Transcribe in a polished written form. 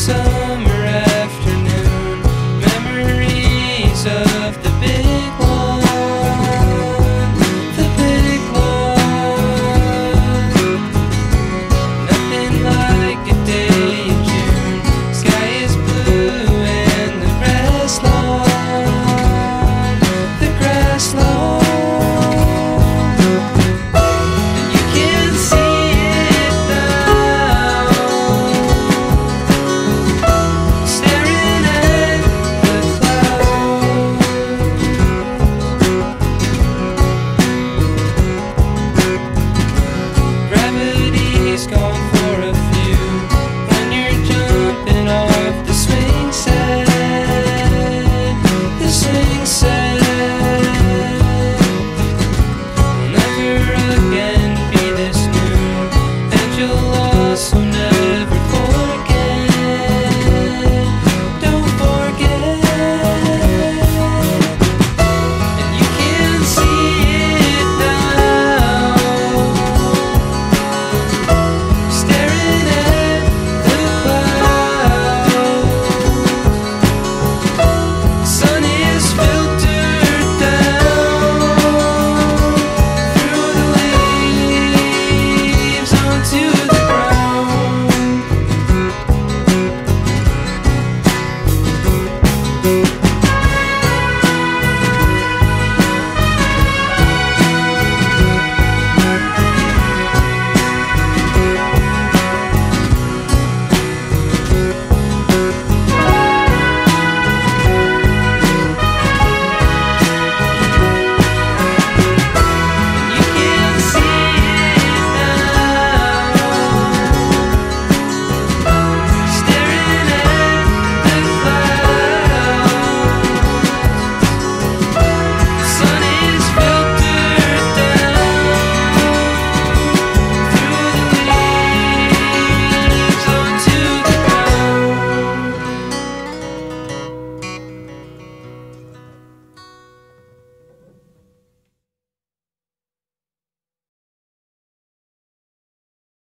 summer afternoon, memories of the big one, the big one. Nothing like a day in June. Sky is blue and the grass lawn, the grass lawn. And you can see it now, staring at the clouds. Gravity's gone